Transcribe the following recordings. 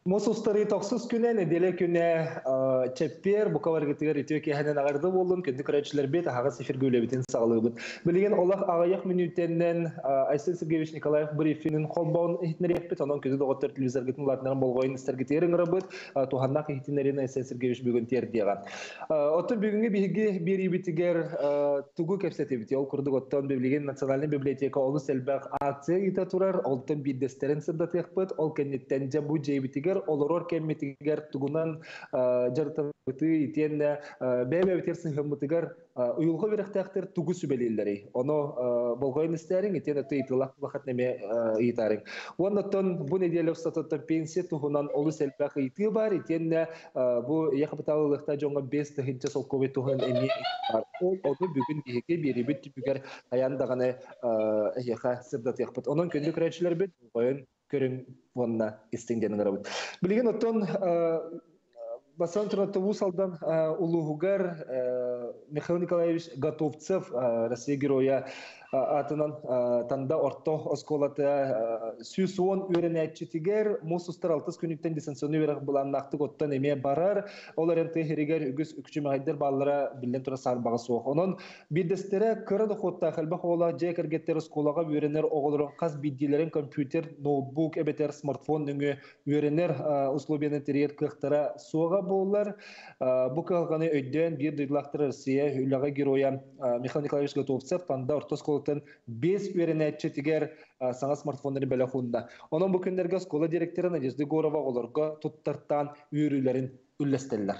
Мосустары токсус күнә, неделе күнә чәппер, бұқаварғытығыр етеуке хәнен ағарды болын, күнді көрәтшілер бет, ағаға сефер гөлебетін сағылығын. Білген олақ ағаяқ минуттеннен Айсен Сергеевич Николаев брифинін қолбауын ехтінер еппет, онын көзі доғыттыр телевизоргетін латынарын болғойын істергетерін ғырабыт, туғаннақ ехтінерін Айсен Сергеевич бүгін тердеған. Отыр бүгінгі бігі бір ебетігер тугу кәпсетебеті, ол күрдік оттан бөлеген национальный библиотека олы сәлбәқ акция ета тұрар, олтын биддестерін сырдат еқпет, ол кәнеттен жабу жейбетігер олорор кемметигер тугунан жартабыты итенне бәбәбетер сыңхымбытыгар уйулға беректәктер тугу сүбелелләри. Оны болгойн истәрин итен өтө итылак вакыт неме итарин. Оннан бу неделе статуттан пенсия тугунан олы селбәк ити бар итенне бу яхбаталыкта жоңга 5 тыгынча солковый тугун эми бар. Ол бүгүн биһеге берибит бүгәр аяндаганы яха сырдат яхбат. Онун көндү көрәчләр бит болгойн көрүн вонна истиңден гарабыт. Билген оттон Басан Туратову салдан улугугар Михаил Николаевич Готовцев, Россия героя атынан танда орто осколата сүйсуон үйренәтчетигер мусустар алтыс күнүктен дистанционный верак булан нактык оттан эме барар. Олар энте херигер үгүс үкчүмайдер баллара билен тура сарбага соох. Онон бидестере кыры дохотта халба хола жекергеттер осколага үйренер оголорон каз биддилерин компьютер, ноутбук, эбетер смартфон нүңө үйренер условияны терет кыктара суга боллар. Бу калганы өйдөн бир дыйлактыр Россия үлага героя Михаил Николаевич Готовцев танда орто 5 үйренәтчетигер саңа смартфонları бәлі құнда. Оның бұл күндерге скола директоры Надежды Горова оларға тұттырттан үйрілерін үллестелілер.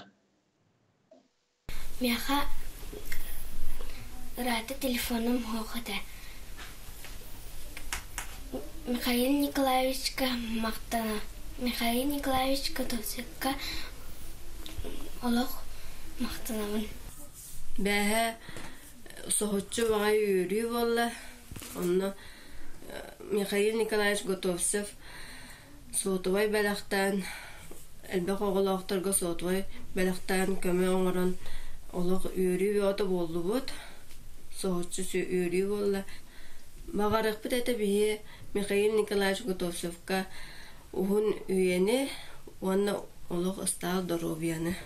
Меха рады телефоным хоқыды. Михаил Николаевичка мақтана. Михаил Николаевич Готовцевка олық мақтанамын. Бәхі соғытчы баға үйрі болы. Онны Михаил Николаевич Готовцев соғытывай бәліқтен, әлбәқ оғылақтырға соғытывай бәліқтен көмі оңырын олық үйрі өті болды бұд. Соғытчы үйрі болы. Бағарық бұд әті бейі Михаил Николаевич Готовцевка ұғын үйені, оны олық ұстал дұробияны.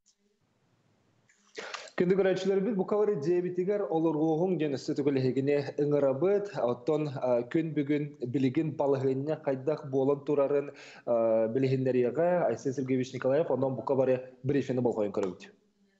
Күнді көрәтшілер бит бұ қавары жебетігер олырғуғын жөністі түгілігіне ұңырабыд, оттон күн бүгін білігін балығынне қайдақ болын тұрарын білігіндеріға Айсен Сергеевич Николаев онын бұ қавары брифені болғайын көріп.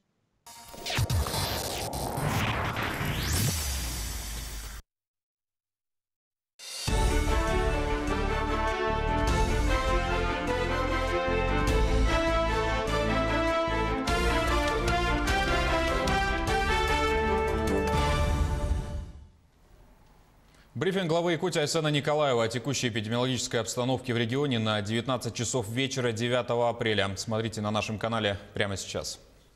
Брифинг главы Якутии Айсена Николаева о текущей эпидемиологической обстановке в регионе на 19 часов вечера 9 апреля. Смотрите на нашем канале прямо сейчас.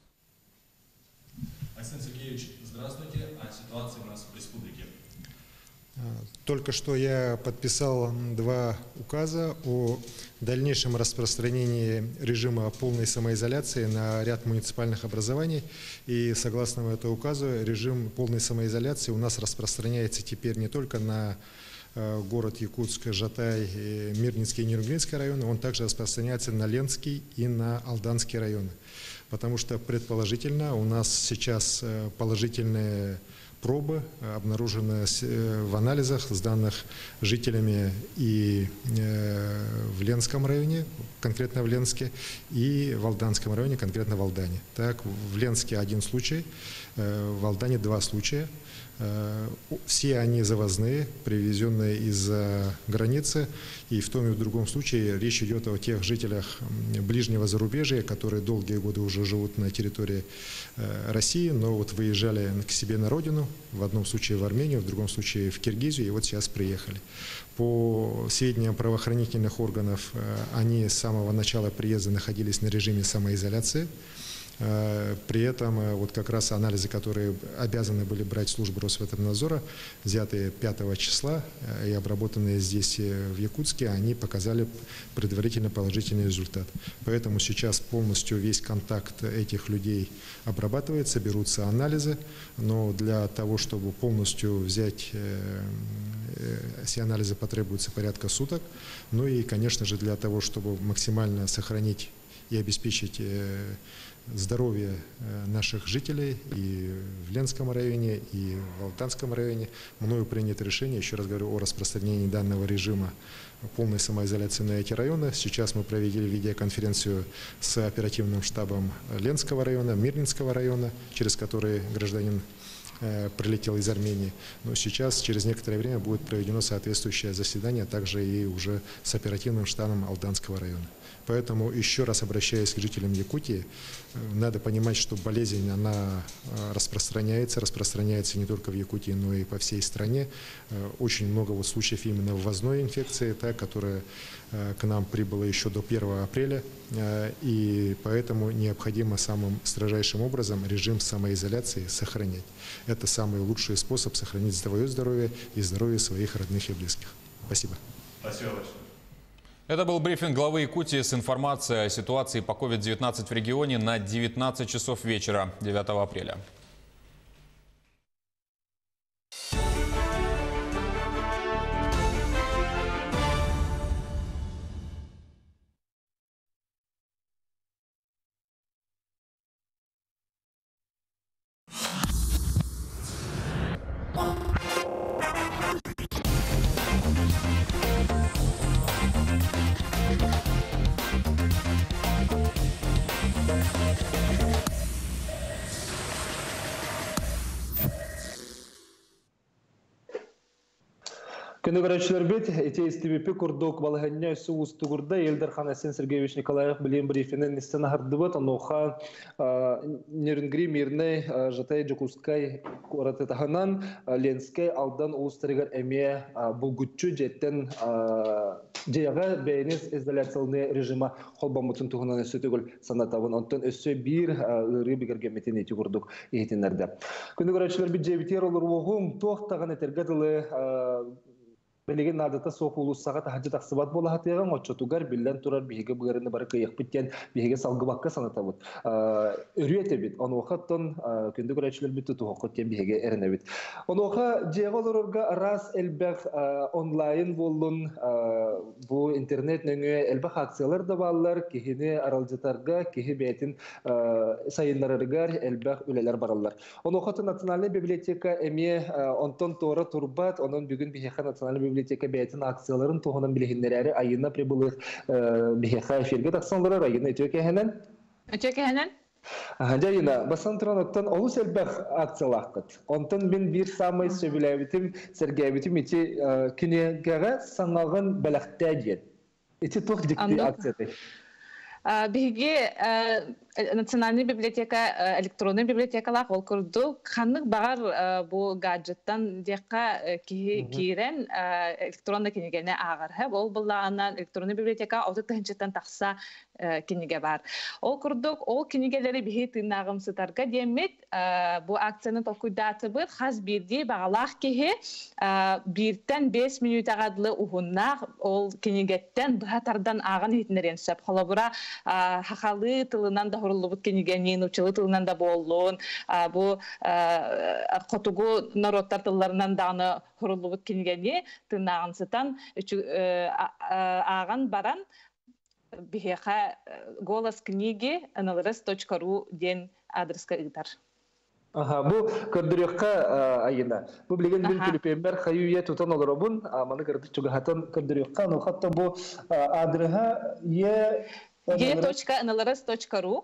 Айсен Сергеевич, здравствуйте. О ситуации у нас в республике. Только что я подписал 2 указа о дальнейшем распространении режима полной самоизоляции на ряд муниципальных образований. И согласно этому указу, режим полной самоизоляции у нас распространяется теперь не только на город Якутск, Жатай, Мирнинский и Нюрнбергский районы, он также распространяется на Ленский и на Алданский районы. Потому что предположительно у нас сейчас положительные пробы обнаружены в анализах, сданных жителями и в Ленском районе, конкретно в Ленске, и в Алданском районе, конкретно в Алдане. Так, в Ленске 1 случай, в Алдане 2 случая. Все они завозные, привезенные из-за границы, и в том и в другом случае речь идет о тех жителях ближнего зарубежья, которые долгие годы уже живут на территории России, но вот выезжали к себе на родину, в одном случае в Армению, в другом случае в Киргизию, и вот сейчас приехали. По сведениям правоохранительных органов, они с самого начала приезда находились на режиме самоизоляции. При этом вот как раз анализы, которые обязаны были брать службы Росветомнадзора, взятые 5 числа и обработанные здесь в Якутске, они показали предварительно положительный результат. Поэтому сейчас полностью весь контакт этих людей обрабатывается, берутся анализы, но для того, чтобы полностью взять все анализы потребуются порядка суток. Ну и, конечно же, для того, чтобы максимально сохранить и обеспечить здоровье наших жителей и в Ленском районе, и в Алтанском районе, мною принято решение, еще раз говорю, о распространении данного режима полной самоизоляции на эти районы. Сейчас мы провели видеоконференцию с оперативным штабом Ленского района, Мирнинского района, через который гражданин прилетел из Армении. Но сейчас, через некоторое время, будет проведено соответствующее заседание, также и уже с оперативным штабом Алданского района. Поэтому еще раз обращаясь к жителям Якутии, надо понимать, что болезнь, она распространяется не только в Якутии, но и по всей стране. Очень много вот случаев именно ввозной инфекции, которая к нам прибыла еще до 1 апреля, и поэтому необходимо самым строжайшим образом режим самоизоляции сохранять. Это самый лучший способ сохранить свое здоровье и здоровье своих родных и близких. Спасибо. Спасибо большое. Это был брифинг главы Якутии с информацией о ситуации по COVID-19 в регионе на 19 часов вечера 9 апреля. Күнді көрәтшілер бет, әте істемепі күрдік балығанне өсі ұсты күрді, Елдерхан Асен Сергеевич Николаев білен брифинен істені ағырды бұд, оныға Нерингри мирный жатай Джокускай көрәті тағынан Ленскай алдан ұстырығар әме бұлгүтчі жеттен жайға бәйініз изоляциялны режима қолбамытын тұғынан өсі түгіл санатауын, онтын өсі бір ұры бігергеметін еті күрдік ехетінлерді. Күнді көрәтшілер бет жебітер олар оғым тоқтаған етергеділі Белеген надата соқ улуссаға тахаджы тақсыбат бола хатыған, отчотугар білден тұрар бейге бұғарыны бары қияқ біттен бейге салғы баққа саната бұд. Үрі әте бит, оны оқаттын күнді көрәтшілер бітті тұқықыттен бейге әріне бит. Оны оқа жеға оларға рас әлбәқ онлайн болын, бұл интернет нөңі әлбәқ акциялар да балылар, кехіне аралжытарға, кехе бәйтін сайынларырығар әлбәқ үлелер баралар. Оны оқаты Национальный библиотека әме онтон тоғыра тұрбат, оның бүгін бейхеқа Национальный библиотека бәйтін акцияларын тоғынан білігіндері айына прибылық бейхеқа эфирге тақсанлары айына өтөкәхенен? Өтөкәхенен? Жайына, басан тұран олу сәлбәқ акциялаққыт. Онтан мен бір самай сөбіләбітім, сәргәбітім еті күнегеға саңағын бәліқті әден. Еті тоқ дикті акцияты. Биги Национальный библиотека, электронный библиотекалар ол көрді. Қанық бағар бұл гаджеттан деққа кейрен электронный кенегені ағыр. Ол бұлағынан электронный библиотека ауты тұхыншыттан тақса кенеге бар. Ол көрдік, ол кенегелері бігі тыңнағым сытарға демет, бұл акцияны тоқуйдаты бұд, қаз бірде бағалақ кеге бірден 5 минут ағадылы ұғыннақ ол кенегеттен бұғатардан ағын етінерен сөп. Қолабыра хақалы тылынан да хорулубут кенигенин, учылы тылынан да болуын, бу қотугу народтар тылларынан даны хорулубут кенигени тынағынсытан ағын баран бихеха голос книги nlrs.ru ден адреска ыгдар. Бу көрдүрөккө айына. Бу билген бир күлүпембер хаюя тутан олоробун, маны көрдүк чугахатын көрдүрөккө, но хатта бу адреха e.nlrs.ru.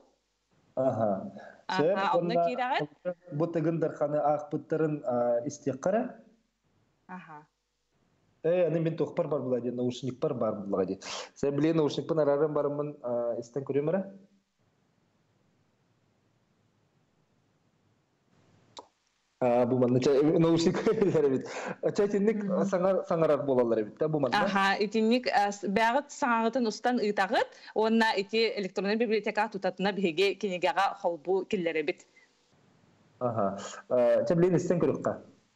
Онда бу тегендер ханы акпыттарын истеккара. Аны мен тохпар бар була ди, наушник бар була ди. Сен билген наушникпен арарым барымын истен көрөмөрө. Бу манда наушник бит. Чатинник саңарак болалар бит, бу манда. Итинник бягыт саңагытын устан ыйтагыт, онна ити электронный библиотека тутатына биге кенегага холбу киллери бит. Чаблин истен көрөккө.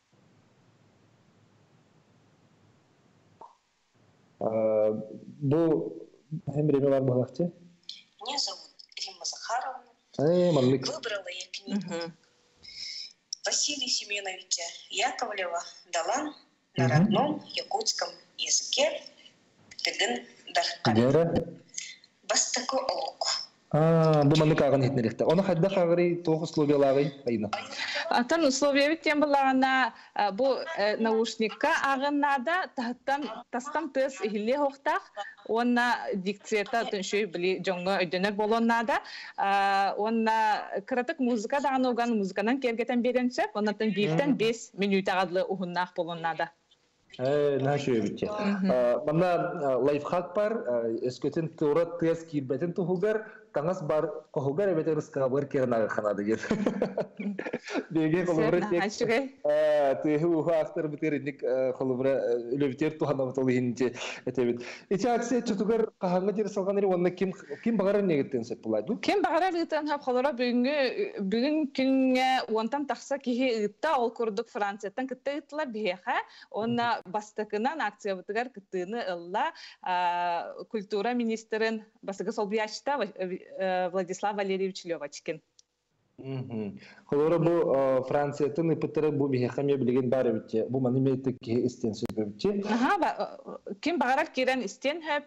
Бу эмреме бар балакчы? Меня зовут Римма Захаровна. Выбрала я книгу Василия Семеновича Яковлева «Далан на родном якутском языке тегін дарқары. Бастако олук. Бу маны каган хитнерихте. Оны хадда кагыры тоғы условиялары айна. Атын условия битен буллагана бу наушникка агыннада тастан тыс ихилле хоқтақ, онна дикцията төншөй били жоңго өйдөнөр болоннада, онна кратык музыка дағануган музыканан кергетен беренсеп, оннатын биіктен 5 минут ағадлы ухуннақ болоннада. Нәшөй битте. Мана лайфхак бар, эскөтен турат тез кирбетен тухугар, таңас бар қоғугар әбетер ұсқабыр кернағы қанады ген. Деге қолыбыры тек түйі ұға ақтар бітеріндік қолыбыры үлөбітер туғана бұтылы хинте әтебет. Эти акция чүтігір қағанға жері салған әрі, онына кем бағарар негеттен сәп болады? Кем бағарар ұйттан хап қолыра бүгін күнге онтан тақса кейі ұйтта ол көрдік Францияттан күтті ұйттылар бейеға, онына бастықынан акция бұтығар күттіні ұлла культура министерін басығы сол бияшта Владислав Валерьевич Левочкин. Холора бу Франциятын ыпытыры бу бихехаме билеген бары битте. Бу маны мейттік ке истен сөйбі битте. Кем бағарар керен истен хөп?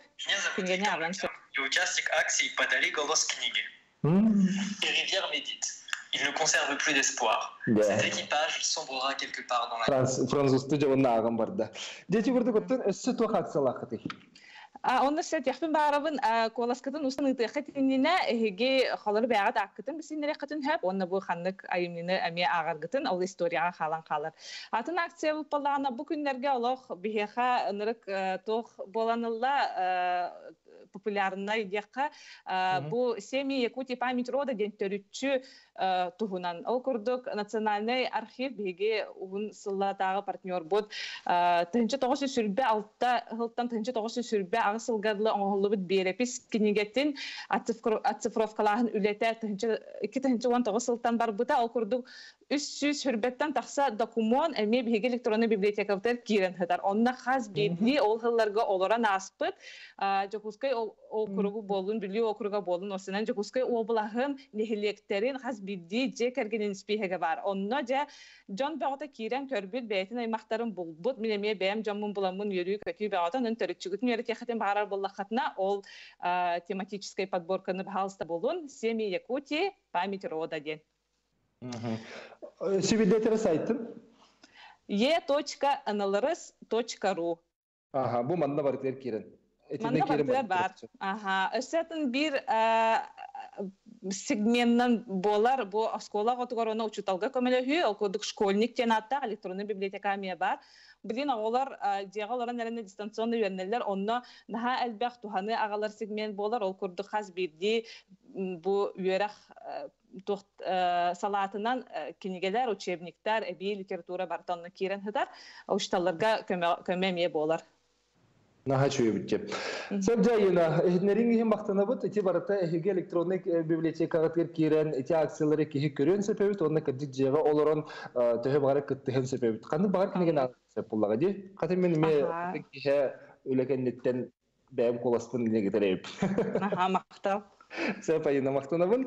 Я участник акции «Подари голос книги». Et Rivière médite. Il ne conserve plus d'espoir. Cet équipage sombrera quelque part dans la... Французды жауынна ағын барды. Дети бірді көттін өссі туақ атсалақыты. Онны сәт яхпен барабын коласкатын устан ытыхат иннене эге халыр бягат аккытын бисинере катын хап онны бу ханнык айымнины әме агаргытын ол историяга халан калыр. Атын акция булпалана бу күннәргә олох бихеха нырык тох боланылла популярна идеяка бу семьи Якутии память рода ден төрүчү тухунан ол курдук национальный архив биге угун сыллатагы партнер бут тынчы тогуш сүрбе алтта хылтан тынчы тогуш сүрбе агысылгарлы оңолубут берепис кинигеттин ацифровкаларын үлете тынчы 2019 сылтан бар бута ол курдук 300 сүрбеттен такса документ эме биге электронный библиотекалар кирен хатар онна хас бедли ол хылларга олоран аспыт жокускай ол куругу болун билүү округа болун осынан жокускай облахын нехилектерин хас бидди же кергенин спихеге бар онно же жон багыта кирен көрбүт бейтин аймактарын булбут минеме бем жомун буламын йөрү көтү багыта нын төрүчүгүтүн йөрү кехатен барар боллахатна ол тематическая подборканы баалста болун семьи Якутии память рода ден. Сибидетер сайтын? e.nlrs.ru. Бу манда бартер кирен. Манда бартер бар. Өсетін бір сегменттен болар, бу школа готугорона учуталга көмөлөһү, ол кодук школьник тенатта электронный библиотека ме бар. Билин олар жегаларын нерне дистанционный үйренелер, онно наха элбек туханы агалар сегмент болар, ол курдук хас бирди бу үйрәх тохт салатынан кинигелер, учебниктер, эби литература бартанны кирен хыдар, ушталарга көмөмие болар. Наха чуй битте. Сәп жайына, эхнерин ихин бақтана бұд, эти барата эхиге электронный библиотекаға кирен, эти акциялары кихи көрен сөпебіт, онна кәдік жеға оларын төхі бағары күттіхен сөпебіт. Қанды бағар кінеген ағып бұллаға де? Қатын мен кихе өлекеннеттен бәйім қоласпын неге тәрейіп. Мақтау. Сәп айына мақтана бұн.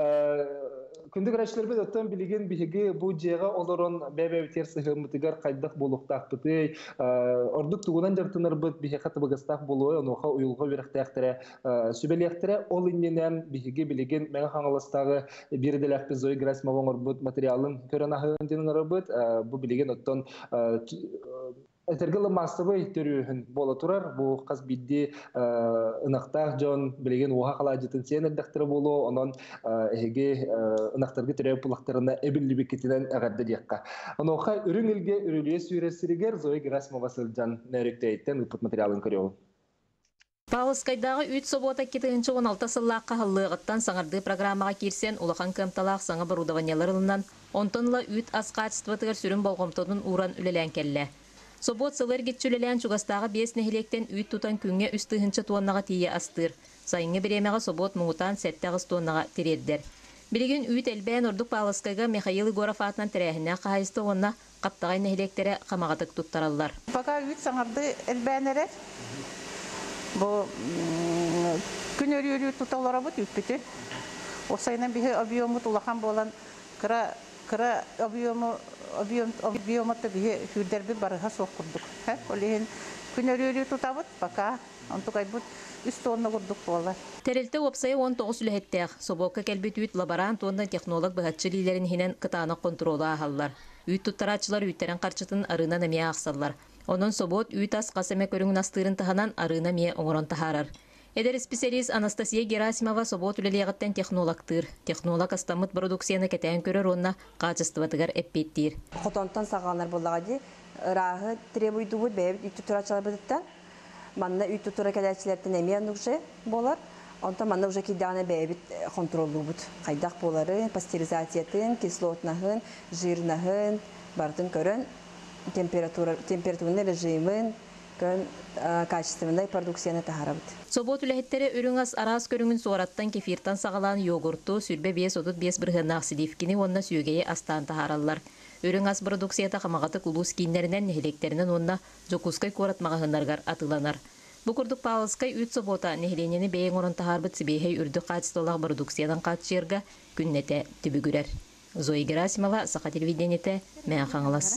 Күндік рәшілер бет оттан білеген бігі бұл жеға оларын бәбәбетер сығымытығар қайдақ болуқтақ бұты. Ордық туғынан жартыныр бұд бігі қаты бұғыстақ болуы, оныға ұйылға веріқтәқтірі, сөбелектірі ол инненен бігі білеген мәң қаңылыстағы бірдел әқпі зой Герасимовың орбұд материалын көрін ағынденің орбұд. Бұл білеген оттан Этергілі массовы түріғін бола тұрар, бұл қаз бидді ұнақтақ жон білеген оға қала жетін сен әлдіқтірі болу, онын әйге ұнақтарға түрі бұлақтарына әбілі бекетінен әғарды дейққа. Оныға үрін үлге үріліе сүйресірігер Зоя Герасимова сылжан нәріктейттен ұпыт материалын көріу. Павловскайдағы 3 собота 2016 сыллаққа ғылығыттан саңырды программаға керсен ұлақан көмталақ саңы барудаванеларылынан, онтынла 3 асқатыстыватығыр сүрін болғымтының уран үлелен келі. Собот сылыр кетчүлелен чугастағы 5 нехилектен 3 тутан күнге үстігінші туаннаға тие астыр. Сайынғы біремеға собот мұғытан 7 туаннаға тиреддер. Білген 3 әлбән ордық Павловскайға Михаил Егоров атынан тірәхіне қағайысты онна қаптағай нехилектері қамағатық тұттаралар. Баға 3 саңарды әлбәнері бұл күн өрі тұталары бұд үппеті. Осайынан бігі объемы тұлақан болан кіра объемы объематы бие хүрдерби барыга соққырдық. Олеген күнөрүрү тутабыт, пока онтугай бут 3 тонна курдук болар. Терелте опсайы 19 үлэхеттех, собока кэлбит үйт лаборант ондан технолог быгатчылилерин хинен кытааны контролу ахаллар. Үйт туттарачылар үйттерен карчытын арына намия аксаллар. Онон собот үйт ас касеме көрүңүн астырын таханан арына мие оңорон тахарар. Эдер специалист Анастасия Герасимова собот үлелиягыттен технологтыр. Технолог астамыт продукцияны кетен көрөр онна качествотыгар эппеттир. Хотонтан саганар боллагади рахы требуйду бут бебит үйт туттарачылар быдыттан. Манна үйт туттара кедәчләртен эмиян уже болар. Онта манна уже киданы бебит контроллу бут. Кайдак болары, пастеризациятын, кислотнахын, жирнахын, бартын көрөн, температурный режимын, көрөн качественный продукцияны тахарабыт. Собот үлэхеттері өріңас арас көріңін суараттан кефиртан сағалан йогурту, сүрбе 5-5 бірғынақ сидифкini онна сүйгейі астан тахаралар. Өріңас продукцията қамағаты кулус кейіндерінен нехелектерінен онна жокускай коратмағығынарғар атыланар. Бұқырдық Павловскай үт собота нехеленені бейін орын тахарбыт сібейхей үрді қачыстолақ продукциядан қачырға күннете түбігірер. Зоя Герасимова, Сақа телевидениеті, мән қаңылас.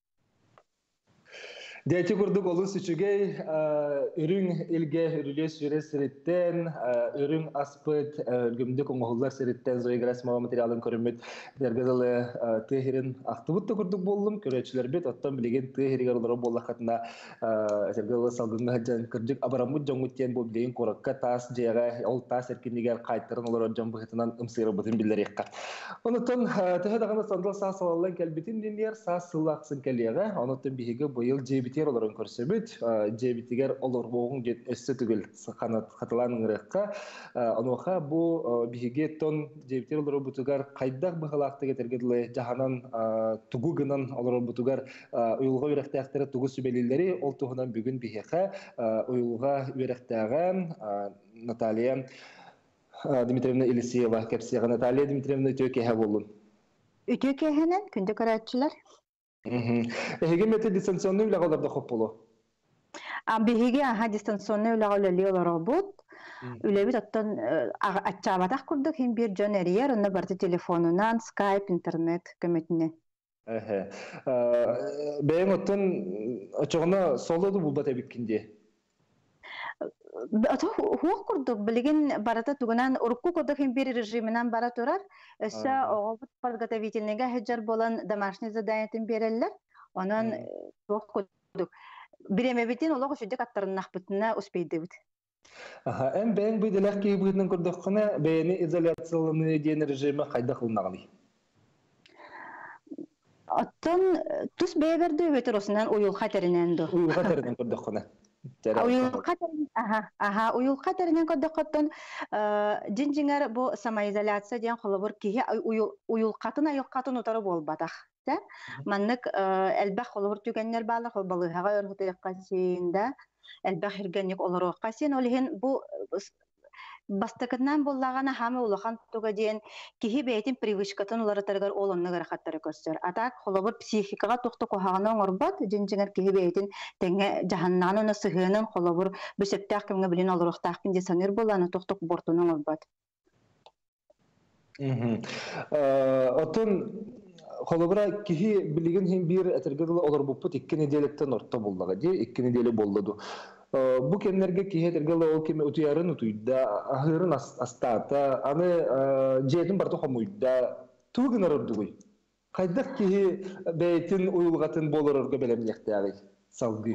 Дәйті күрдік олын сүчігей үрің елге үріле сүре сіреттен, үрің аспыт үлгімдік оңғылдар сіреттен Зоя Герасимова материалын көрімет дәргазалы түйерін ақтыбытты күрдік болым. Көрәтшілер бет, оттан білеген түйерігер олары болақ қатына дәргазалы салғынға жан күрдік абарамыд жоңыттен бұл білеген қораққа тас жайға ол тас әркендегер қайттырын олар жан бұғытынан ұмсыры бұтын білдер еққа. Онытын түйедағаны сандал саа салалан кәлбетін денер саа сылақсын кәлеға, онытын бейгі бұйыл жебет оларын көрсөбүт, жебитигер олар боғын жет өссі түгіл қатыланың ұрыққа. Онуға бұл бейге тон жебитер олар бұтығар қайдақ бұғалақты кетергеділі жағанан тұғығынан олар бұтығар ұйылға үйректәқтері тұғы сүбелелері ол тұғынан бүгін бейге ұйылға үйректәған Наталья Дмитриевна Елисеева кәпсияға. Наталья Дмитриевна төкеге болын. Төкегенен күнді көрәтшілер. Эһиге мете дистанционный үләгәләрдә хоп булу. Биһиге дистанционный үләгәләр работ. Үләбит аттан ачабатак курдык һәм бир җонерия аны барты телефонунан Skype интернет көмөтүнә. Бәйен оттан ачыгына солоду булбата биткинде. Хуак курдук билген барата тугунан урукку курдук һәм бир режиминан бара турар. Өсә огылып подготовительнеге хәҗәр болан домашний заданиятын берәләр. Анан хуак курдук. Биреме битен олог үчүдек аттарыннак битне успейди бит. Әм бәйен бүйдәләр ки битнең курдук кына бәйне изоляциялы дигән режимы кайда кылынган. Аттан тус бәйберде ветеросынан уйыл хәтеренән ду. Уйыл хәтеренән курдук кына. Уйыл катеринен коддоқоттон жинжиңер бу самоизоляция деген холобур кихи уйыл катын айыл катын утары болбатах. Маннык элбах холобур түгеннер баалар холбалыгага өргөтөкка сиинде элбах иргенник олорокка сиин олихин бу бастакынан боллагана хамы улахан туга ден кихи бейтин привычкатын улары таргар олонны гарахаттары көрсөр. Атак холобур психикага токто кохаганы оңорбат жинжиңер кихи бейтин теңе жаханнаны сыгынын холобур бүсөттак кимге билин олороктак кинде саныр боланы токто бортунун оңорбат. Отун холобура кихи билген хим бир этергедил олор буппут 2 неделеттен орто болдага же 2 неделе болду. Bu kenlerge ki hetergele o kime utuyarın utuyda ahırın astata ane jetin barto hamuyda tuğunar orduy. Kaydak ki beytin uyulgatın bolororga belemlekte salgı.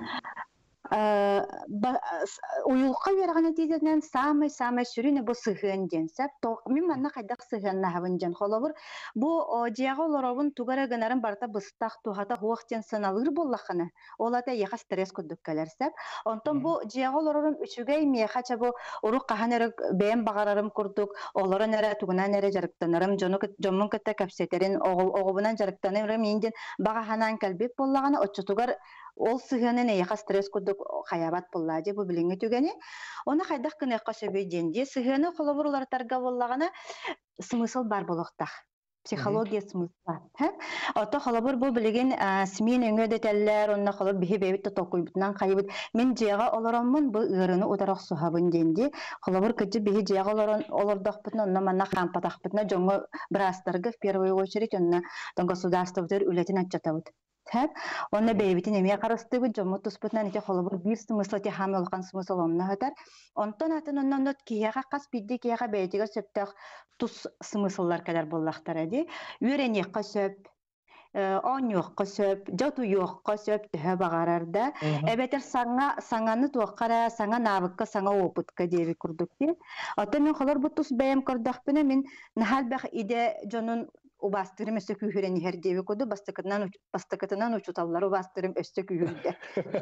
Уюлка бергән дидән самый сүрүне бу сыгын денсәп мин манна кайдак сыгынна хавынҗан холовыр бу диаголоровын тугара гынарын барта быстак тугата хуактен саналыр боллаханы олата яха стресс көддөккәләрсәп онтон бу диаголоровын үчүгәй мехача бу урук каханер бем багарарым курдук олары нәре тугына нәре жарыктанарым жомун кытта капсетерин огобунан жарыктанырым инден багаханан калбеп боллаганы оччутугар ол сыгынын яха стресс көддөк хаябат боллади бу билинге түгәне оны хайдак кына кашыбы денде сыгыны холобурлар тарга боллаганы смысл бар болохтак психология смысла. Ото холобур бу билеген смин өңө детеллер, онна холор бихи бебит токуйбутнан кайбыт. Мен жега олороммун бу ырыны утарак сухабын денди. Холобур кыжы бихи жега олордокпутна, онна манна хампатакпутна жоңго брастарга в первую очередь онна государствотер үлетин атчатабыт. Онна бебитин эмие карастыбыт жомут туспутнан ите холобур бир смысла те хам олган смысл онна хатар. Онтон атын оннан кияга кас бидди кияга бейтиге сөптөк тус смысллар кадар боллактар эди. Үйренекка сөп, оньюкка сөп, жатуюкка сөп төһө багарарда. Эбетер саңаны туаккара, саңа навыкка, саңа опытка деби курдук ди. Ата мен холор бу тус бэм кырдакпына мен нахалбах иде жонун убастырым өстө күйөрен хер деби коду бастакытынан учуталлар убастырым өстө күйөрдө.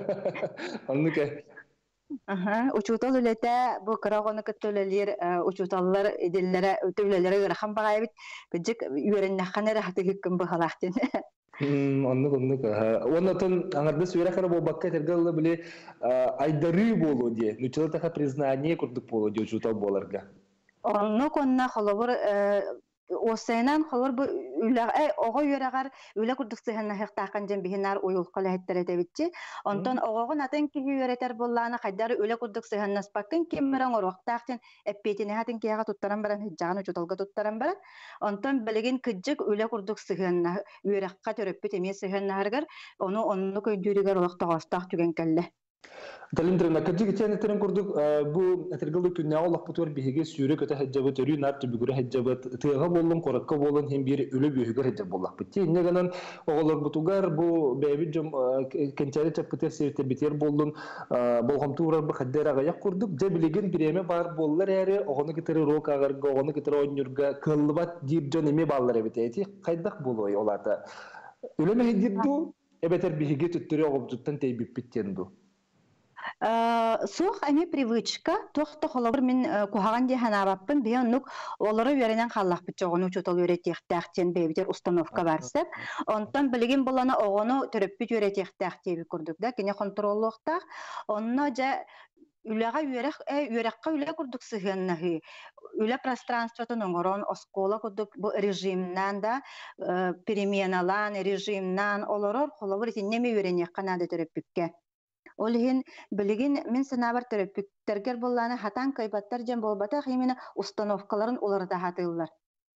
Анныке. Учутал үлете бу карагоны көтөлөлөр учуталлар иделлере өтөлөлөрө рахам багайбыт. Бижик үйреннаханера хатыгым бахалактын. Аннык. Оннотон аңарда сүрәхәр бу бакка тергәлле биле айдары болу ди. Нучылтаха признание курдук болу ди учутал боларга. Онно конна холобур Осайнан холор бу ого юрагар үле курдуксыгына хактакан жем бихинар уйулкала хеттерете битчи. Онтон огогун атын ки юретер болланы кайдар үле курдуксыгына спакын кемерен ороктактын эппетине хатын кияга туттаран баран хижаны жотолга туттаран баран. Онтон билеген кыжык үле курдуксыгына юракка төрөппүт эмесыгына харгар онну көйдүрүгөр ороктагастак түген келле. Талиндрена каджи киченетерин курдук бу атыргылы күнне Аллах бутур биһиге сүрө көтө хаҗҗабы төрү нар түбүгүрө хаҗҗабы тыга болдун коракка болдун һәм бир үлө бүйүгөр хаҗҗаб боллак битти. Иннегенен оголор бутугар бу беби жом кенчәле чапкытер севте битер болдун болгом туурар бу хаддерага як курдук же билеген биреме бар боллар эре огону кетери рок агарга огону кетери ойнурга кылбат дир жон эме баллар эбети кайдак болой оларда. Үлеме хидду эбетер биһиге түттүрө огоптуттан тейбип биттенду. Сух ами привычка, тохто холобур мен кухаган де ханабаппын, бионнук олары веренен халлах битчогону учутол өретехтахтен бебитер установка барсып, онтон билеген болана огону төрөппүт өретехтахтеби курдук да, кене контроллуктах, онно жа үлага үйракка үле курдук сыгыннахы, үле пространствотон оңорон оскола курдук режимнан да, переменалан, режимнан олорор холобур итиннеме үйренекка нады төрөппүкке. Олихин билигин мен санабар терапевттергер болланы хатан кайбаттар жем болбата химина установкаларын оларда хатыллар.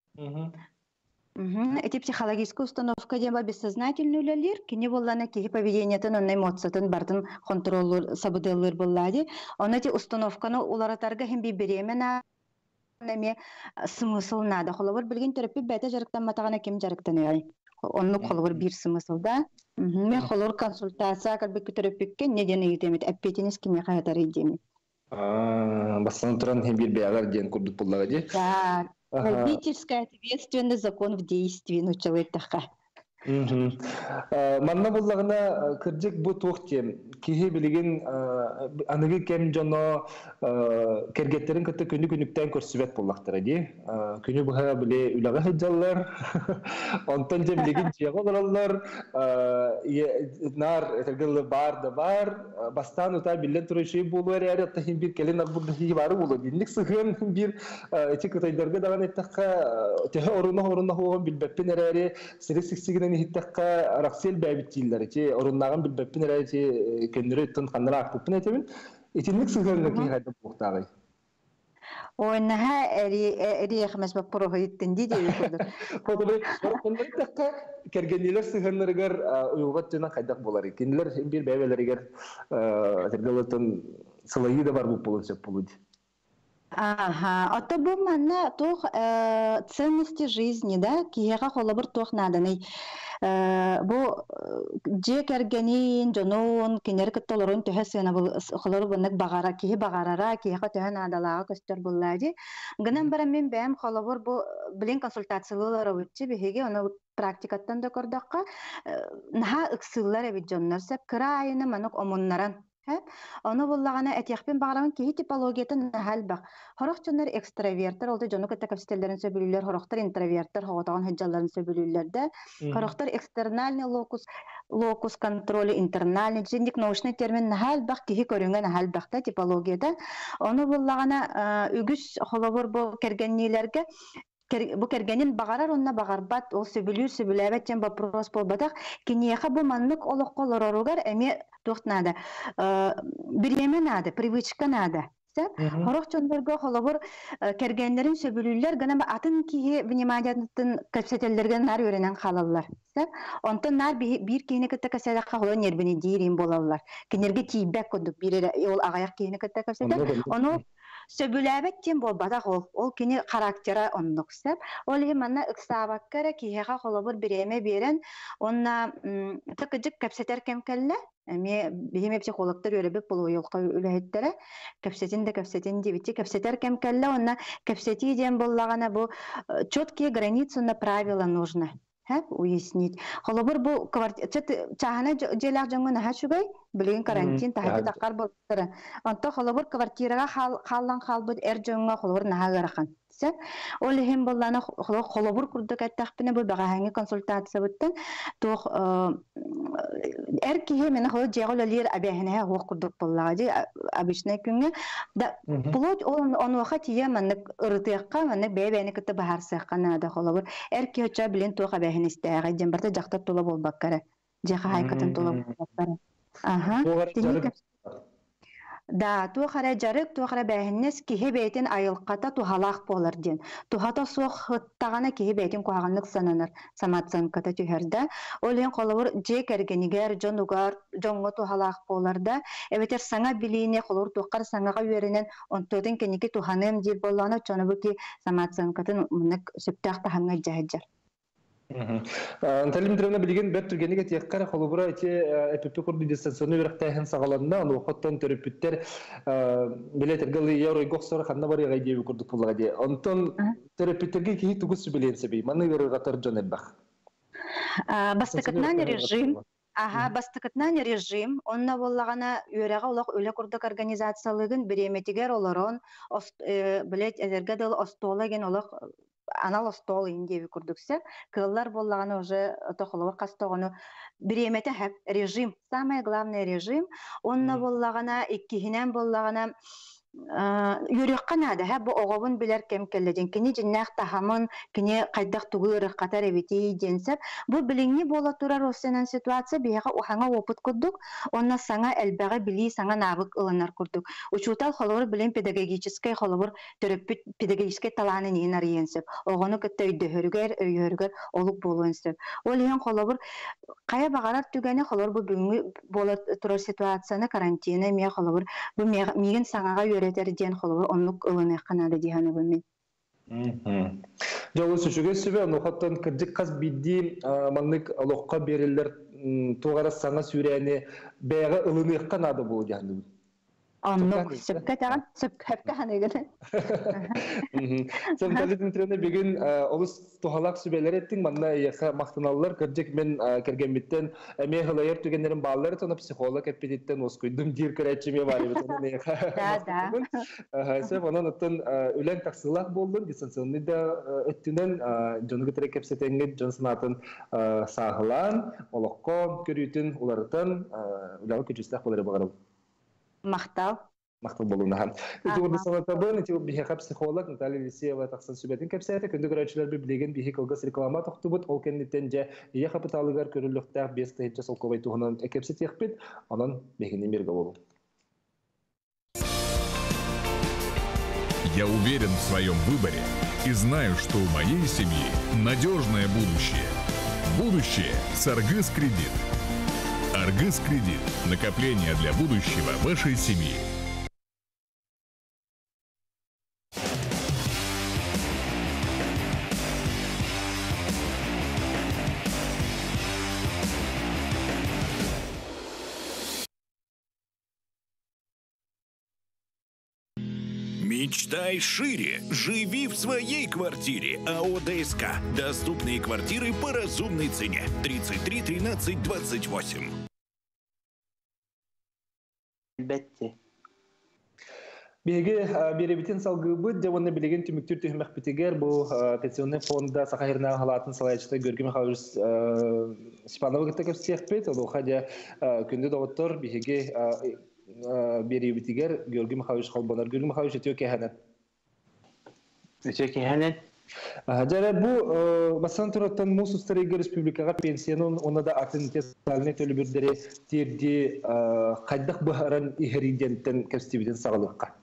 Эти психологическая установка жем ба бессознательный үлелер, кини болланы кихи поведениятын, онна эмоциятын бартын контроллер, сабыдылыр боллади. Он эти установканы оларатарга хим биберемена неме смысл нада. Холовар билигин терапевт бәйті жарықтан матағана кем жарықтан өй. Онны холовар бир смыслда. Мен холор консультация калбек терапевтке неден egitемет аппетинес киме каятар идеми. Бастан туран бир бягар ден курдук буллага же. Да. Родительская ответственность, закон в действии, ну человек-таха. Манна буллагына кыржык бу тохте кихи билеген аныгы кем жоно кергеттерин кытты күнүктен көрсүбөт буллактыр ди. Күнү буга биле үлага хаҗаллар. Онтон же билеген жеголлар нар этергел бар бастан ута билен туруши булур яра тахин бир келен акбурда хи бары булу. Диндик сыгын бир этикетайдерге даган эттакка те орунна хогон билбеппен эрере сирексигин hittaka raksel bäbitçiler ki orunlagan bilbepin ereti kendiri tın kandıra aktıpın etemin itinlik sıkırını ki hayda buğdağay. Oynaha eri yakmaz bak prohayittin diye yukarıdır. Fotoğrafı hittaka kergeniler sıkırınırgar uyugat tına haydak bolar. Kendiler bir bäbeleri tergalatın sılayı da var bu polunca poludi. Ага, а то был манна тох ценности жизни, да, киега холобур тох наданый. Бу же кергенин, жонон, кинер кеттолорун төһәсена бул холор бунак багара, кие багарара, киега төһә надалага көстөр буллади. Гынан бара мен бәм холобур бу билен консультациялар өтче беге, аны практикаттан да көрдөккө наха ыксыллар эбит жоннор сеп крайына манок омуннаран. Onu bulağına etiyakpin bağlamın ki tipologiyatın halbaq. Horaqçınlar ekstravertler oldu, jonu kötü kapasitelerin söbülüller, horaqtar introvertler, hoğutağın hıccaların söbülüller de. Horaqtar eksternalni locus kontrolü, internalni, jindik nauşna termin halbaq ki körüngen halbaqta tipologiyada. Onu bulağına ügüs holabur bu kergennilerge бу кергенин багарар онна багарбат ол сөбүләбәт жан вопрос болбадак кинеха бу маннык олокколоругар эме тохнада биреме нада привычка нада хорох чондорго холобор кергенлерин сөбүлүлөр гана атын кие вниманиятын кепсетелерген нар өренен калалар онтон нар бир кийини кытта касада холо нербини дирин болалар кинерге тийбек көдүк бир ол агаяк кийини кытта касада ону сөбүләбет тем болбадак ол кини характера оннук сеп ол манна ыксабаккара киеха холобор биреме берен онна тыкыжык кепсетер кемкелле эми биһиме психологтор өрөбөп болуу юлка үлэһиттере кепсетин дибити кепсетер кемкелле онна кепсети дем боллагана бу чёткие границы на правила нужно уяснить. Холобор бу чахана желак жоңун хашугай билген карантин тахты такар болтура. Онто холобор квартирага халлан халбыт жоңга холобор нахагарахан. Ол хем боллана холобор курдук аттакпыны бу багаһаңы консультация буттан тох кие мен хол жеголлер абяһне хок курдук боллагы обычный күнгө да плот он вакыт яман ырытыкка мен бебени кытта бахарсакана да холобор кие ча билен тох абяһне истәгә жембарта жакта тола болбаккара жаха хайкатын тола болбаккара да ту хара жарык ту хара бәһиннес киһе бәйтен айылката тухалак болар ден тухата сох тагана киһе бәйтен куаганлык сананар саматсан ката түһәрдә олен колор же кергенигер жонугар жоңго тухалак боларда эбетер саңа билине колор туккар саңага беренен онтоден кенеке туханым дип боллана чонобуки саматсан катын мынык сөптәк таханга жаһаҗар Анталим Дмитриевна билген бер түргенеге тияккара холобура эти эпипикурду дистанционный верхтайын сагаланна аны оттон төрөпүттер билетергалы евро гоксор ханна бары гайдеби курдук булгади. Онтон төрөпүттерге ки тугус биленсеби. Маны гатар жонебах. Бастыкатнан режим бастыкатнан режим онна боллагана өрага улак өлө курдук организациялыгын биреметигер олорон билет эзергедел остолаген олак анал стол индеви курдуксе кыллар боллаганы уже тохолова кастогону биремете хеп режим самое главное режим онна боллагана иккихинен боллагана юриккана да бу огобун билер кемкелледен кини жиннак тахамын кини кайдак тугыр катар эбити денсеп бу билиңни бола турар осенен ситуация бияга ухаңа опыт курдук онна саңа элбеге били саңа навык ылынар курдук учутал холор билен педагогический холор төрөп педагогический таланы нен арыенсеп огону кытта өйдөгөр олук болуенсеп ол ен холор кая багарар түгени холор бу бүгүнкү бола турар ситуацияны карантина мия холор бу миген саңага ден холор онлук ылыны канада диханы бымен. Жолу сүшүгө сүбө нохоттон кырдык каз бидди маннык алокка берилер тугара саңа сүрәне бәгә ылыны канада бу диханы. Онлук сөпкәтәгән сөпкәпкә ханегәне. Сен Талит Дмитриевна бигин олус тухалак сүбәләр еттин манна яха мактаналлар кырдык мен кергенбиттен эме хылайыр түгеннәрен баллар тона психолог эпидиттен оскойдум дир керәчеме бар бит аны яха. Да. Сен анан оттан үлән таксылак булдым дистанционный да өттүнен жонуга терекепсетенге жонсынатын сагылан олокко көрүтүн улардан үлән күчүстәк булары багарып. Мактал болуна. Эти санатабын, эти бихи психолог Наталья Лисеева таксан сүбәтин кепсәте көндө көрәчләр билеген бихи кылгыс реклама токтубут ол кеннеттен же ия капиталыгар көрүлүктәк 5 тәҗә солковай тугынан кепсәт якпит, анан бехинен берге болу. Я уверен в своем выборе и знаю, что у моей семьи надежное будущее. Будущее с Аргыс Кредит. Аргыс Кредит. Накопление для будущего вашей семьи. Мечтай шире. Живи в своей квартире. АО ДСК. Доступные квартиры по разумной цене. 33 13 28. Бетти. Беге беребитин салгыбы девонны билеген түмүктүр төһмөк битигер бу пенсионный фонда сахарна халатын салайчыта Георгий Михайлович Степанов гыттаков сехпет ол хадя күндү доктор беге беребитигер Георгий Михайлович Холбонар Георгий Михайлович өтө кеханат. Өтө кеханат. Жара бу басан тураттан Мусустарыга республикага пенсиянын оны да аттентиальный төлөбүрдери тирди кайдак бахаран ихриденттен кепстибиден сагалыкка.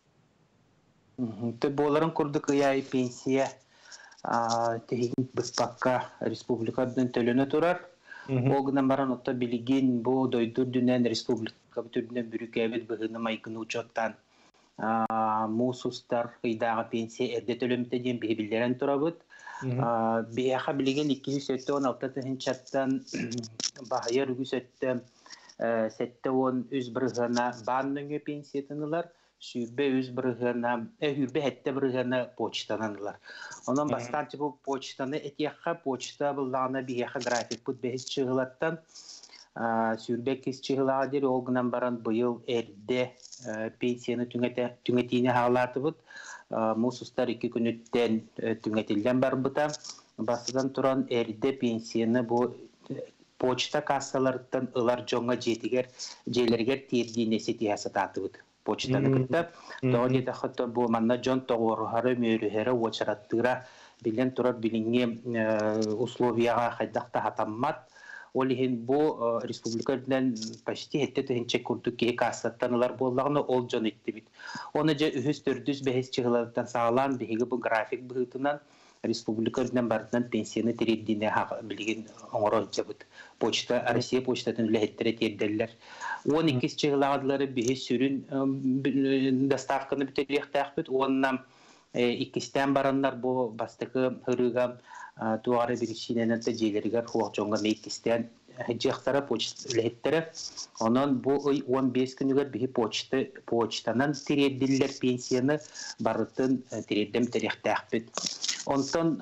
Те боларын курдук яй пенсия техник быспакка республикадан төлөнө турар. Огнан баран отто билигин бу дойдур дүнен республика бүтүрүнөн бүрүкөбүт быгыны майкыны учоттан Мусустар ыйдагы пенсия эрде төлөмүтө ден бибилерен турабыт. Бияха билеген 216 чаттан бахайыр үгүсөттө сетте он үз бырыгына банныңы пенсиятынылар, сүйбе үз бырыгына, үрбе хетте бырыгына почтананылар. Онан бастан бу почтаны этияха почта буллагына бияха график бут бехис чыгылаттан сүйбе кис чыгылагы олгунан баран быйыл эрде пенсияны түңетине хагаларды бут. Мусустар 2 күнүттен түңетилден бар бута. Бастыдан туран эрде пенсияны бу почта кассалардан ылар жоңга жээлергер тирдинеси тиясататы бут. Почтаны кыттап, тоғыды тақытты бу манна жон тоғырухары мөрүхері очараттыра билен турар билинге условияға қайдақта хатаммат. Олихин бу республикадан почти хетте төһенче курдук ки кассаттанылар боллагына ол жон итти бит. Оны же үһүс төрдүс бехес чыгылардан сагалан биги бу график быгытынан республикадан бардынан пенсияны тиридине билген оңорон жабыт. Почта Россия почтадан үлеттере терделлер. 12 чыгылагылары бехес сүрүн доставканы битерехтак бит. Оннан икистен бараннар бу бастыкы хырыгам туары биришинен жээлергер хуакжонга мейкистен жактара почта үлеттере. Онон бу 15 күнүгөр бихи почтанан тиреддиллер пенсияны барытын тиреддем терехтак бит. Онтон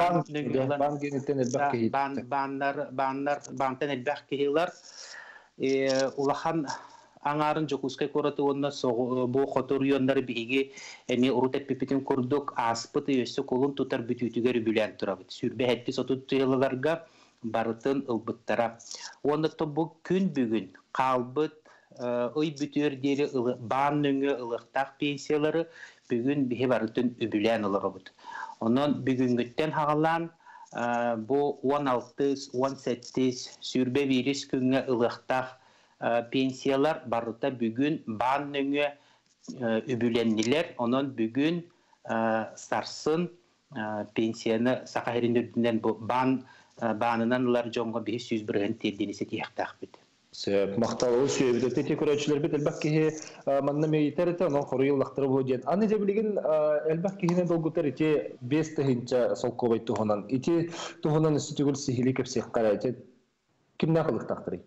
бантан элбак кирилар улахан аңарын жокускай кораты онна бу хотор юандар биги эми урутеп пипитин курдук аспыт өсө колун тутар бүтүтүгөр бүлен турабыт. Сүрбе хетти сотут тыйларга барытын ылбыттара. Онда бу күн бүгүн калбыт ой бүтөр дери бан нүңө ылыктак пенсиялары бүгүн бихи барытын үбүлен ылырыбыт. Онон бүгүнгүттен хагалан бу 16-17 сүрбе вирус күнгө ылыктак пенсиялар барыта бүгүн бан нүңө үбүленнилер. Онон бүгүн сарсын пенсияны сакахериндерден бу банынан улар жонго 500 бирген терденисе тияктак бит. Макталуу сөйбүдө тете көрөчүлөр бит элбак ки манна мейтер онон хорыйлактыр бу ден. Аны же билген элбак кине долгутар ите 5 тыгынча солковой тухунан ите тухунан истигүл сихили кепсек карайт. Кимне кылыктактыр?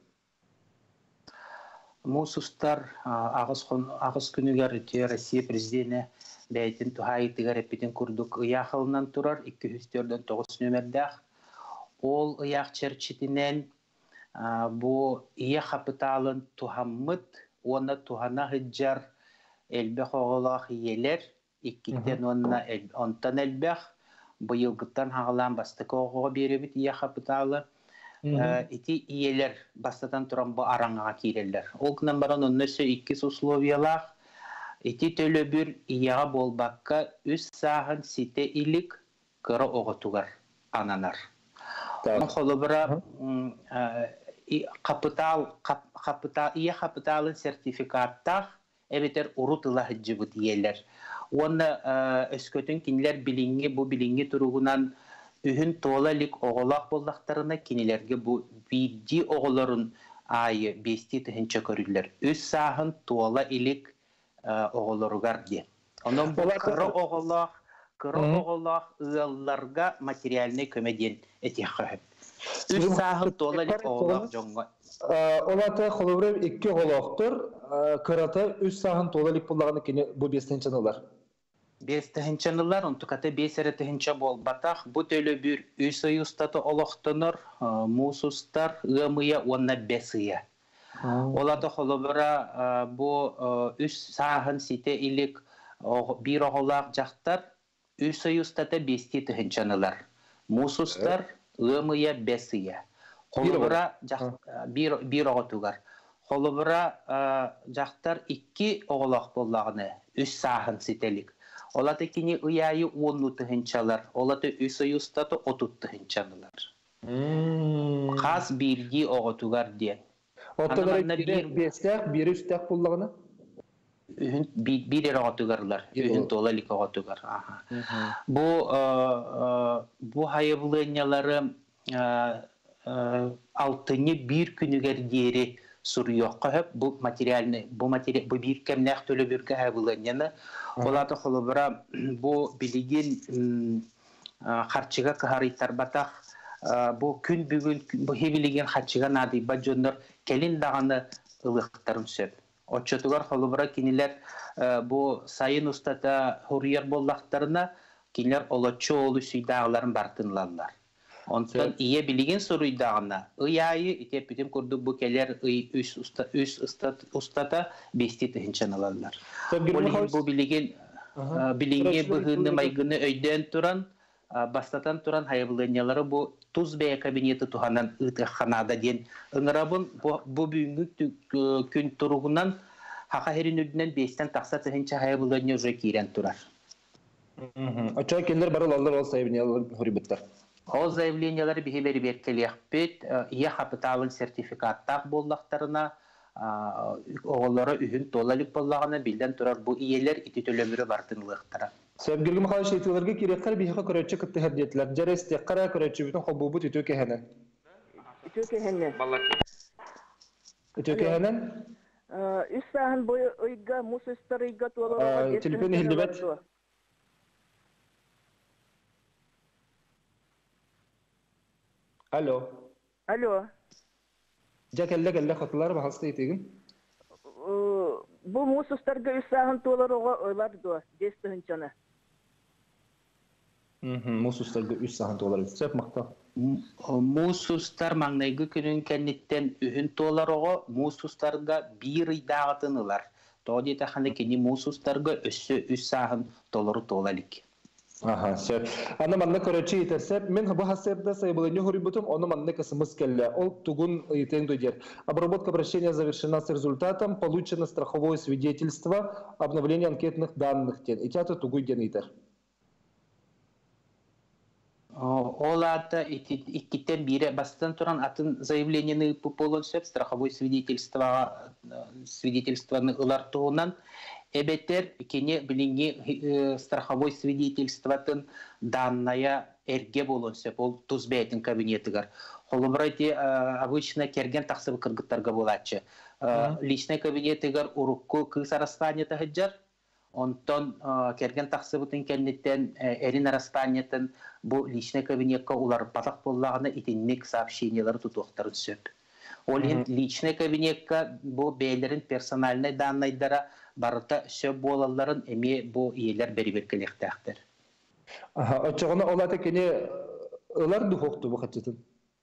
Мусустар агыс күнүгөр ите Россия президенти бейтин тухайтыгар эпитин курдук ыяхылынан турар 204-дөн 9 нөмердах. Ол ыяк черчитинен бу ия капиталын тухаммыт, оны тухана хыджар элбэх оголах иелер, иккиттен онтан элбэх, быйылгыттан хагалан бастыкы огола беребит ия капиталы. Ити иелер бастатан туран бу араңага кирелер. Ол кынан баран оннөсө 2 условиялах, ити төлөбүр ияга болбакка 3 сагын сите илик кыры оготугар ананар. Он холобра ия капиталын сертификаттах эбетер урутыла хыджыбыт иелер. Оны өскөтүн кинилер билинги бу билинги туругунан үһүн тоолалик оголак боллактарына кинилерге бу бидди оголорун айы бести тыгынча көрүлөр. Үс саахын тоола илик оголоругар де. Онон бу кыры оголак ыалларга материальный көмөден этехэ. Үс саахын тоола илик оголак жоңго. Олата холоврем 2 оголоктор, кырата үс саахын тоола илик боллаганы кини бу 5-чанылар. 5-чанылар, онтуката 5-чанылар болбатах, бу төлөбүр үс ыюстаты олоқтонор, мусустар, ымыя, онна 5-ыя. Олата холовра бу үс саахын сите илик бир оголак жактар, үс ыюстаты 5-чанылар. Мусустар, ымыя, 5-ыя. Холовра бир оголтугар. Холовра жактар 2 оголак боллагыны, үс саахын сителик. Олаты кини ыяйы 10 тыгынчалар, олаты үсөй устаты 30 тыгынчалар. Хас бирди оғытугар ден. Оттогар бестек, бир үстек буллагына? Бирер оғытугарлар, үхін толалик оғытугар. Бу хайыблынялары алтыны bir күнігер дері сурьёққа хөп, бу бир кемнәк төлі бүргі хайыблынялы. Олаты қолыбыра бу билигин харчыга кахарыйтар батақ, бу күн бүгін, бу хевилеген харчыга надыйба жондар келин дағаны ылықтарын сөп. Отчотугар қолыбыра кенелер бу сайын устата хурьер боллақтарына кенелер олатчы олы сүйдағыларын бартынлалар. Онтан ие билеген соруйдағына ыяйы итеп бүтім көрді бу келер үс устата бести тыхынчаналалар. Бу билеген бұғыны майгыны өйден тұран, бастатан тұран хайыбылынялары бу туз бәе кабинеті туғанан ұтықханада ден ыңырабын бу бүгінгі күн тұруғынан хақа херин өдінен бестен тақса тыхынча хайыбылыны уже кейрен тұрар. Оча келер барыл алдар ол сайбынялар хұрибыттар. Ол заявлениялары бихебери беркелияқпет, ие хапытавыл сертификаттақ боллақтарына, оғылары үйін толалік боллағына білден тұрар бұл иелер ити төлөмірі бартынлықтара. Сөбгілгі мақалыш етілерге керекқар бейхі көрәтші күтті хәрдетілер. Жарес текқара көрәтші бүтін қолбубыт үтө кәхәнен. Үтө кәхәнен? Үтө кәхәнен? Үс сағын бойы ұйға, мұс үстір ұйға толырға... Телефон елдебет? Алло. Алло. Жа кәлі қатылар бағасты етегін? Бұл мұсыстарға үс сағын толыруға ойларды, десті хүнчаны. Мұсыстарға үс сағын толыр. Сөп мақта? Мұсыстар маңнайғы күнін кәнеттен үйін толыруға мұсыстарға бір үйдағытынылар. Тоғды етақаны кені мұсыстарға үс сағын толыру толалік. Aha, söp. Ana manna köröçi itersep, men bu hasebda sayıbılını huributum, onu manna кысымыз келле. Ол тугун итен дойдер. Обработка обращения завершена с результатом, получено страховое свидетельство, обновление анкетных данных тен. Итята тугуй ген итер. Олата иккиттен бире бастан туран атын заявлениені полон сөп, страховое свидетельствоны ылартуынан, Эбетер кене билинги страховой свидетельствотын данная эрге болон сөп, ол тузбейтін кабинетігар. Холубрайти обычно керген тақсыбы кыргыттарға болатчы. Личный кабинетігар урукку кыз арастанеті хыджар, онтон керген тақсыбытын кеннеттен эрин арастанетін бұл личный кабинетка улар батақ боллағына итинник сообщениялары тутуқтарын сөп. Ол личный кабинетка бұл бейлерін персональный данныйдара барыта сөп болаларын эме бұл иелер бері-беркелектәқтір. Очоғына олаты кене ылар дұхоқты бұл қатшытын?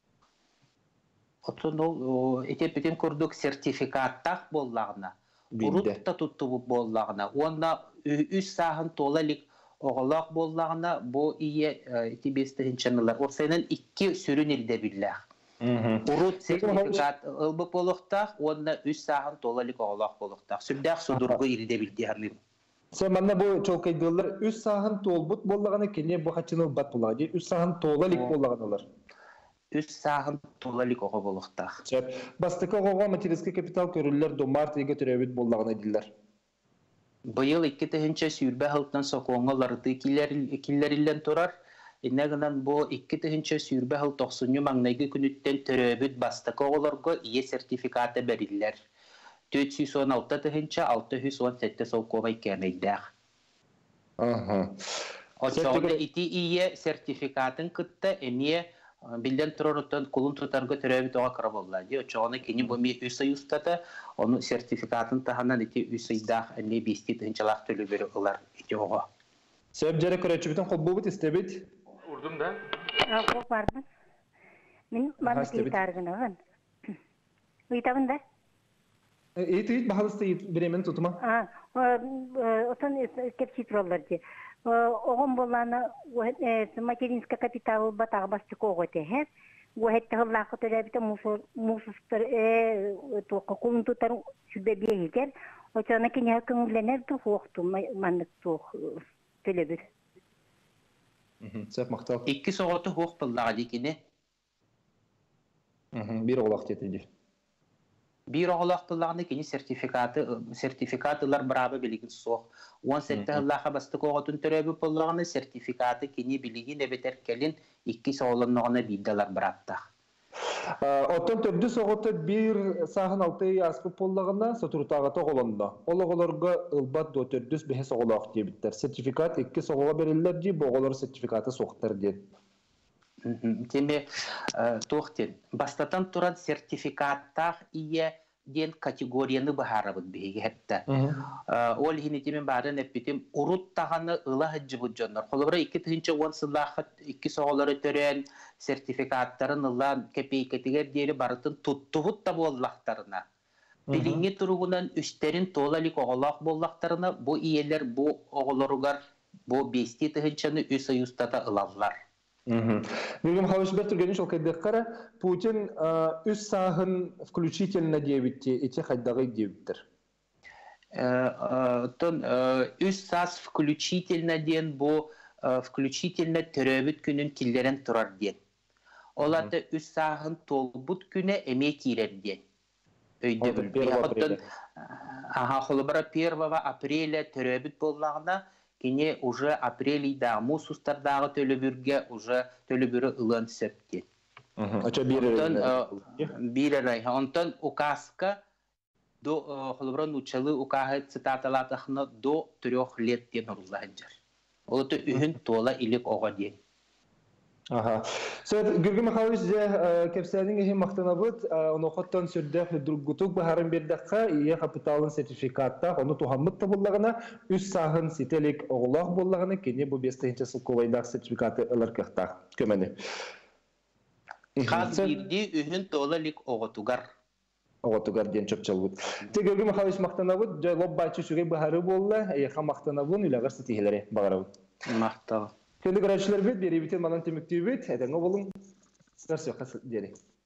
Отын ол етеп-етен көрдік сертификаттақ боллағына, ұрутта тұтты боллағына, онда үс сағын толалік оғылақ боллағына бұл ие етебестігіншанылар. Осайынан 2 сүрін елде білләқ. Урут сертификат ылбы болуқтақ, онда үс сағын толалік оғылақ болуқтақ. Сүрдәқ судырғы елде білді арным. Sen bana bu çok kaydılar. Üç sahın tolbut bollağına kene bu haçını bat bollağı değil. Üç sahın tolalik bollağınalar. Üç sahın tolalik oğa boluqtaq. Bastıkı oğa materiski kapital körüller domar tege türevit bollağına diller. Bıyıl 2 tühünçe sürbe hılttan soğuğunlarıdı ikiller illen turar. İnneğinden bu 2 tühünçe sürbe hılt 90 mağnayı günütten türevit bastıkı oğalarga iye sertifikatı beriller. 416 tühünçe 617 soğuğuvay kemeydeğ. O çoğunda iti iye sertifikatın kıtta emiye bilden turarıtan kulun tutarga türevit oğa kara bolladı. O çoğunda keni bu mi üsay ustada onu sertifikatın tahanan iti üsaydağ emiye bisti tühünçelağ tülü beri olar iti oğa. Sebep jere körüçü bütün kol bubut istebit? Urdum da. Kol pardon. Min bana gitargını var. Uytabın da. Eğit bahalısı biremen tutma. Otan kepçitrolar diye. Oğun bolanı материнска капитал батаг бастык оготе хэ. Уэт тахлах төлөбүтө мусустар то кулун тутар сүбе биегер. Очана кине көңүлөнөр ту хокту мандык ту төлөбүр. Сәп мақтал. Икки соғоты хоқ бұллаға декені. Bir oğlaq tetidi. Bir oğlaq бұллағыны кені сертификатылар бұрабы білігін соқ. 17 ғыллаға басты қоғытын түрөбі бұллағыны сертификаты кені білігін әбетер келін икки соғылынығына бейдалар бұраптақ. Оттон төрдү соғыты bir сағын алты аспы боллағына сатуртағыты қолында. Олығыларға ылбат до төрдүс бәхе соғылақ дебіттер. Сертификат икки соғыға берілер де, боғылар сертификаты соқтар дед. Теме тоқтен. Бастатан тұран сертификаттақ ие ден категорияны бағарабыд бейге әпті. Ол хинетемен барын әппетем ұруттағаны ұла ғыджы бұд жонлар. Қолыбыра 2-10 сыллағы 2 соғылары төрен сертификаттарын ұла кәпейкетігер дейі барытын тұттығыт та боллақтарына. Біліңе тұрғынан үстерін толалик оғылақ боллақтарына бұ иелер бұ оғыларығар бұ 5-10 үс айыстата ұлалар. Миргем Хавиш Бертургенин шолкайдыққара Путин үс сағын включительно дебитте, эти хайдағай дебиттер. Үс сағыз включительно ден бұ включительно төрөбіт күнін киллерен тұрар ден. Оларды үс сағын толбут күні әме кейлер ден. Өйді бір. Холыбара 1 апреля төрөбіт боллағына кене уже апрелейда мусустардағы төлөбүрге уже төлөбүрі ылын сөпті. Ача бирер ай. Онтан указка холыбран учалы указы цитаталатықны до 3 лет ден ұрылағынжар. Олаты үйін тола илік оға ден. Гүргү Михайлович кепсәнең эһи мактанабыт, оны хоттан сүрдәк дургутук баһарын бердәккә ие капиталын сертификатта, оны тухаммыт табыллагына үс сагын сителек оглах боллагына кене бу 5-нче сылковайдак сертификаты алар кахта көмәне. Хас бирди үһүн толалык оготугар. Оготугар ден чөпчәлбут. Гүргү Михайлович мактанабыт, жайлап бачы сүгә баһары болла, эһи мактанабын үләгәр ситиләре багарабыт. Мактал. Kendi görevçiler bit, biri bitir, manan temiktiği bit, eden o bulun. Sırası yok, diyerek.